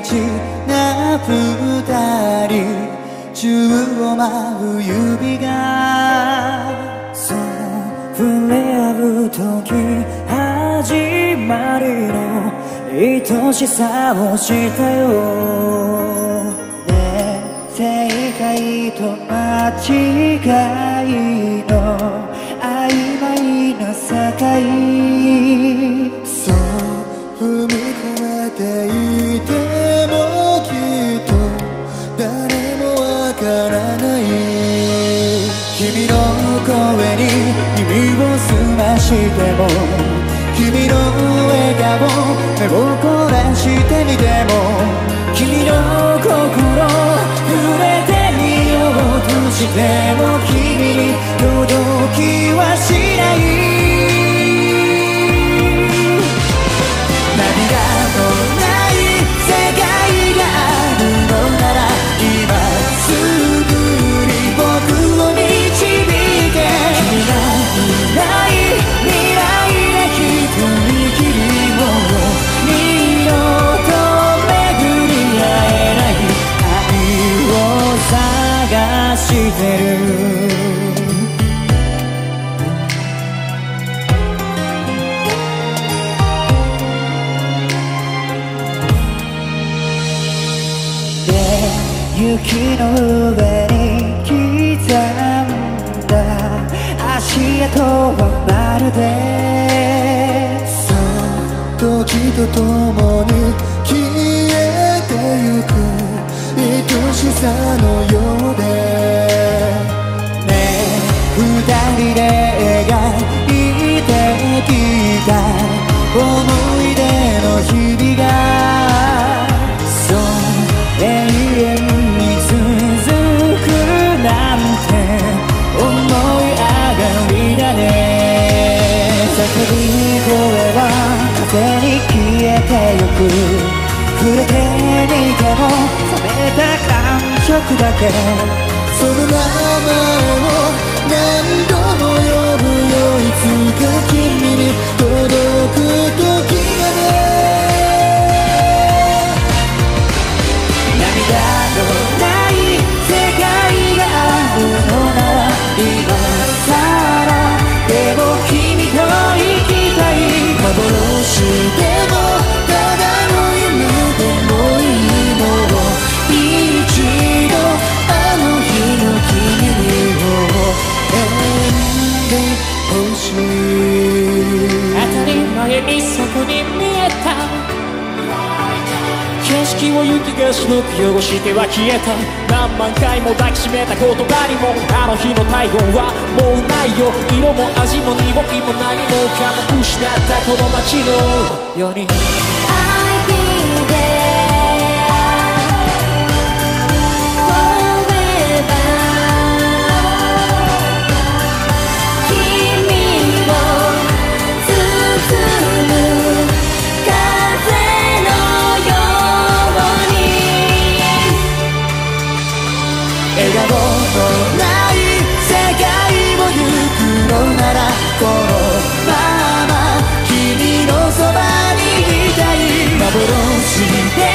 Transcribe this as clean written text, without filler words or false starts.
ちな二人、宙を舞う指がそう触れ合う時、始まりの愛しさを知ったよ。ね、正解と間違いの曖昧な境、そう踏み込めていてもきっと誰もわからない。君の声に耳を澄ましても、君の笑顔目を凝らしてみても、君の心触れてみようとしても君に届きはしない。涙のない世界があるのなら、今すぐに僕を導いて、君がいない未来で一人きりを二度と巡り合えない愛を探してる。雪の上に刻んだ足跡はまるで、そう時とともに消えてゆく愛しさのようで、ねえ二人で描いてきた思い出の日々が、そう永遠に続くなんて思い上がりだね。叫び声は風に消えてゆく、触れてみても冷めた感触だけ、その名前を何度も呼ぶよ、いつか君に届く時がね。涙のない世界があるのなら、今さらでも君と生きたい。幻でもただの夢でもいいのを、一度あの日の君に選んでほしい。 当たり前にそこに見えた景色を雪が白く汚しては消えた。何万回も抱きしめた言葉にもあの日の太陽はもうないよ。色も味も匂いも何もかも失ったこの街のように、 笑顔のない世界を行くのなら、このまま君のそばにいたい。幻で